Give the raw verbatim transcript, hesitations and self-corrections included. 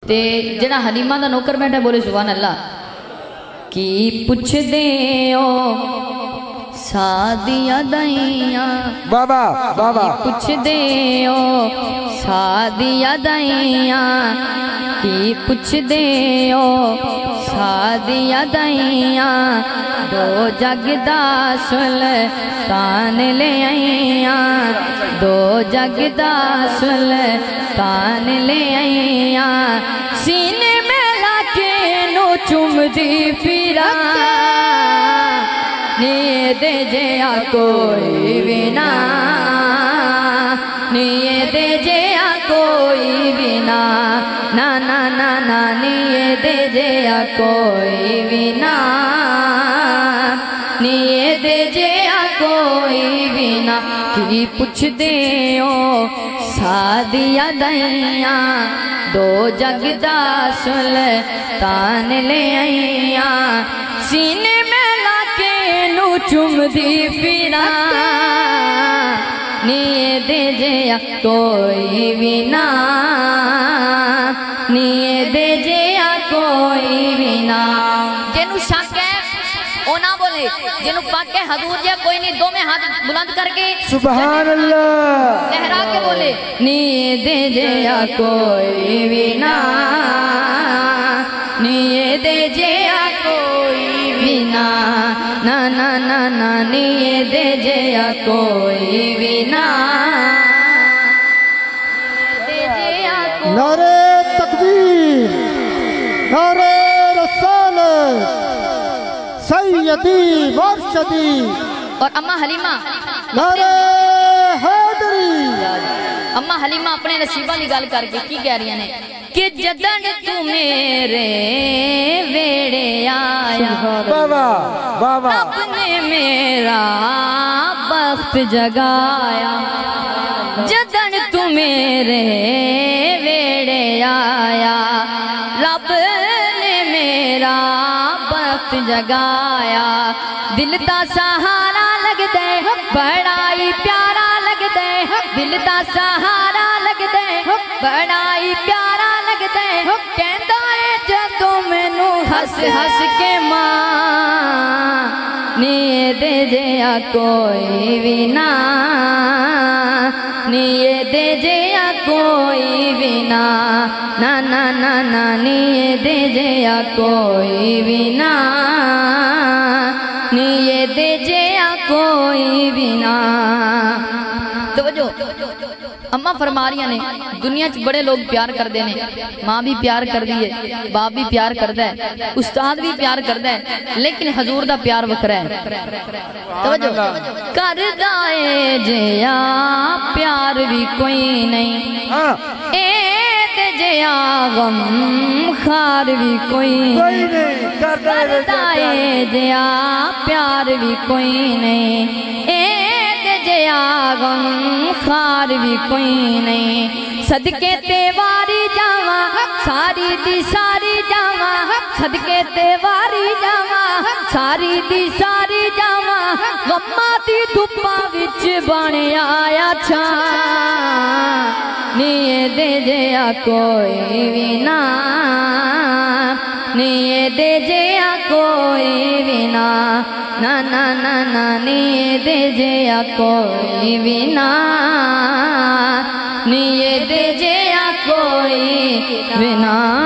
ते जना हलीमा दा नौकर बैठा बोले सुभान अल्लाह की पुछदे ओ सादिया दइया बाबा बाबा पुछदे ओ सादिया दइया की पुछदे ओ सादिया दइया दो जगदा सुल्तान ले आइया दो जगदा सुल्तान ले आइया सीने में लाके नो चुमदी फिरा निये दे जया कोई बिना निये दे जया कोई बिना ना ना ना ना निये दे जया कोई बिना निये दे जया कोई बिना की पुछदे ओ सादिया दइया दो जगदा सुल्तान ले आइया सीने में लाके नू चुमदी फिरा निये दे जया कोई बिना निये दे जया कोई बिना जेनू शक है ओ ना बोले जिन्हों पक है हजूर जी कोई नहीं दो में हाथ बुलंद करके सुभान अल्लाह लहरा के बोले निये दे जया कोई बिना निये दे जया कोई बिना ना ना ना ना निये दे जया कोई बिना दे जया कोई नारे तकबीर नारे रसालत सैयदी मुर्शदी और अम्मा हलीमा नारे हैदरी अम्मा हलीमा अपने नसीबा की गल करके की कह रही ने कि जदन तू मेरे वेड़े आया बाबा बाबा अपने मेरा बख्त जगाया जदन तू मेरे वेड़े आया रब ने मेरा वक्त जगाया दिल दा सहारा लगदे बड़ा ही प्यारा लगदे दिल दा सहारा लगदे बड़ा ही प्यारा लगदे कहंदा है जदों मैनू हस हस के मां निये दे जया कोई भी ना निये दे जया कोई भी ना ना ना ना ना निये दे जया कोई भी ना निये दे जया कोई भी ना। तो जो अम्मा फरमा रही ने दुनिया च बड़े लोग प्यार करते हैं माँ भी प्यार कर दी है बाप भी प्यार करता है उस्ताद भी प्यार करता है लेकिन हजूर दा प्यार वखरा है। तो जो करदा है जया प्यार भी कोई नहीं ए ते जया गम खार भी कोई नहीं करदा है जया प्यार भी कोई नहीं जया गम खार भी कोई नहीं सदके ते वारी जावा सारी दी सारी जावा सदके ते वारी जावा सारी दी सारी जावा गम्मा दी धुप्पा विच बन आया छा निये दे जया कोई भी ना निये दे जया कोई भी ना ना ना ना ना निये दे जया कोई भी ना निये दे जया कोई भी ना।